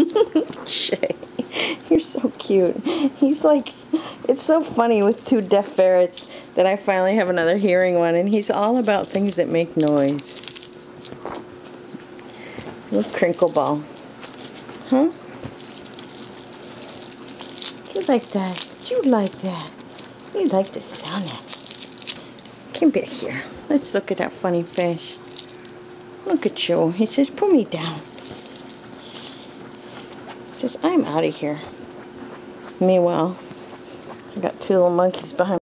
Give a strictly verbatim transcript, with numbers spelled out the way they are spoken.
Shay, you're so cute. He's like, it's so funny with two deaf ferrets that I finally have another hearing one, and he's all about things that make noise. Little crinkle ball. Huh? You like that? You like that? You like the sound of it. Come back here. Let's look at that funny fish. Look at you. He says, put me down. He says, I'm out of here. Meanwhile, I got two little monkeys behind me.